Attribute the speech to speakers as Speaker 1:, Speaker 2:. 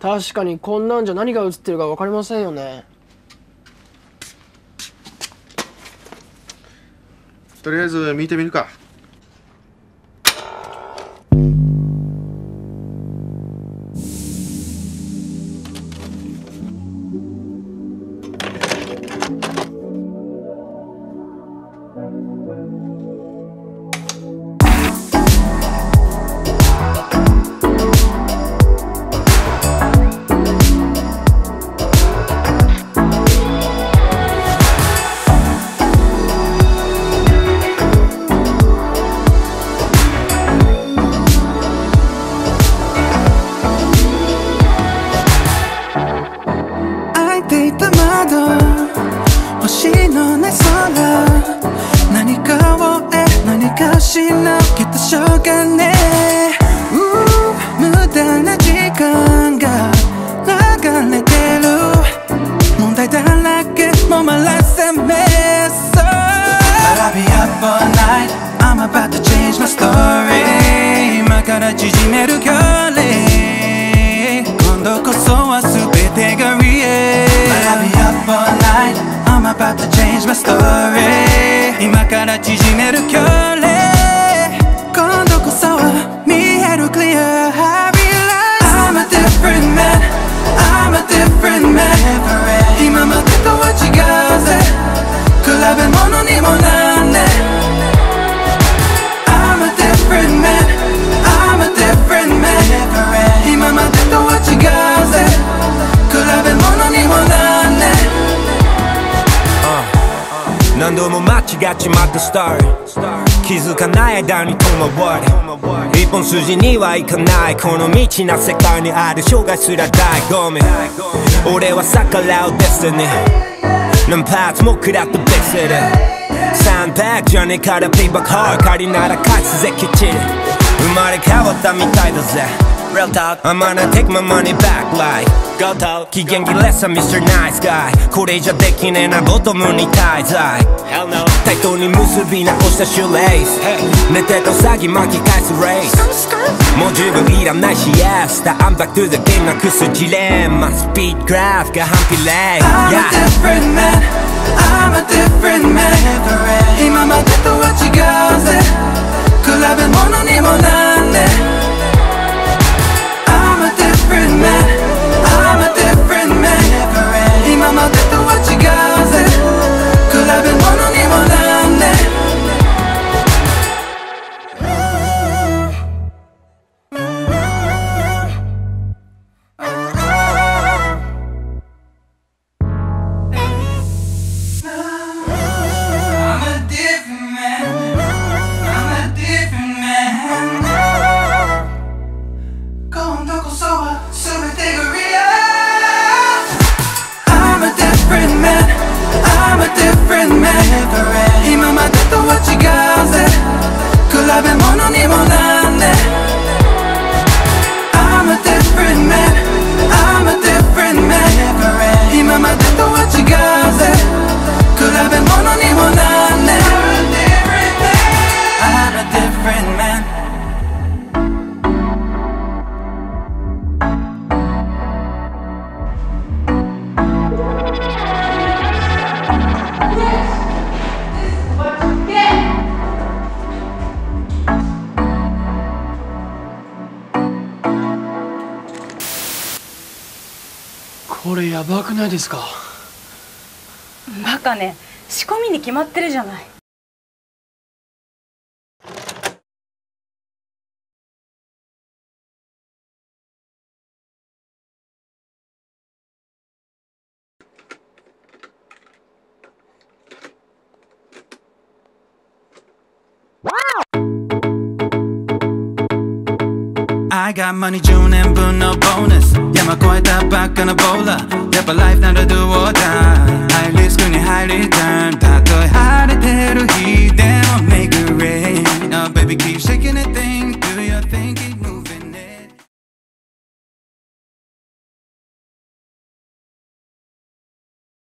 Speaker 1: 確かにこんなんじゃ何が映ってるか分かりませんよね。
Speaker 2: とりあえず見てみるか。
Speaker 3: 今から縮める距離、今度こそは見える clear. I realize I'm a different man, I'm a different man. 今までとは違うぜ、比べ物にもなんね。I'm a different man, I'm a different man. 今までとは違うぜ、比べ物にもなんね。
Speaker 4: 何度も間違っちまったスター気づかない間に遠回り、一本筋にはいかないこの未知な世界にある生涯すら醍醐味。俺は逆らうデスティニー、何発も食らったベストでサンパックじゃねえからペイバックハー仮なら返すぜきっちり。生まれ変わったみたいだぜ Real talk I'm gonna take my money back like Go talk 期限切れさ Mr. Nice Guy これじゃできねえなボトムに滞在 Hell no 対等に結び直したシュレイス、hey. 寝てと詐欺巻き返すレースもう十分いらないし Yes I'm back to the game なくすジレンマスピードグラフが反比例
Speaker 3: I'm a different man I'm a different man 今までとは違うぜ比べ物にもなんね。I'm a different man I'm a different man 今までとは違うぜ比べ物にもなんね。今までとは違うぜ比べ物にもなんね。I'm a different man I'm a different man 今までとは違うぜ比べ物にもなんね。I'm a different man
Speaker 1: これやばくないですか。
Speaker 5: バカね、仕込みに決まってるじゃない。
Speaker 3: I got money 10年分のボーナス山越えたばっかのボーラーやっぱライフなら do or die ハイリスクにハイリターンたとえ